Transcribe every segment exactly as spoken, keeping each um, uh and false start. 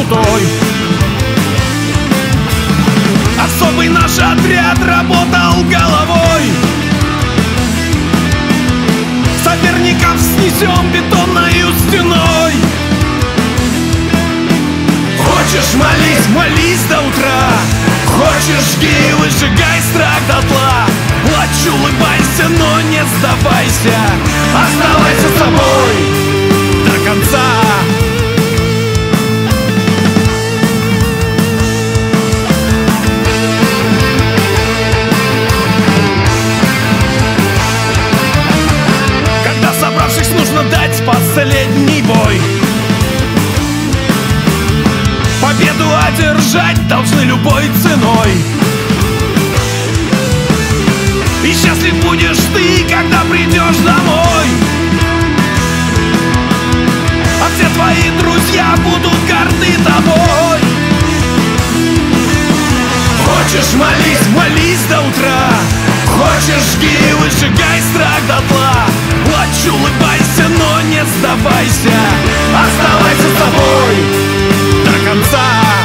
мечтой. Особый наш отряд работал головой. Соперников снесем бетонною стеной. Хочешь молись, молись до утра. Хочешь жги, выжигай страх дотла. Плачь, улыбайся, но не сдавайся. Оставайся собой до конца. Когда собравшись нужно дать последний бой, победу одержать должны любой ценой. И счастлив будешь ты, когда придешь домой. А все твои друзья будут горды тобой. Хочешь молись, молись до утра. Хочешь жги, выжигай страх дотла. Плачь, улыбайся, но не сдавайся. Оставайся с тобой до конца.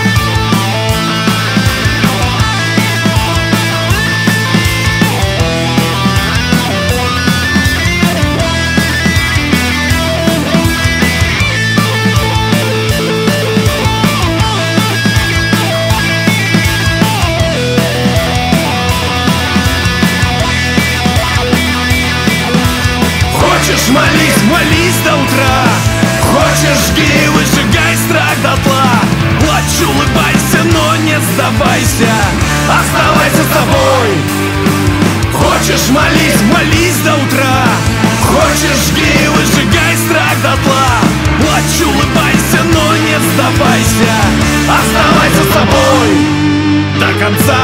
Хочешь молись, молись до утра. Хочешь жги, выжигай страх дотла. Плачь, улыбайся, но не сдавайся. Оставайся с тобой. Хочешь молись, молись до утра. Хочешь жги, выжигай страх дотла. Плачь, улыбайся, но не сдавайся. Оставайся с тобой до конца.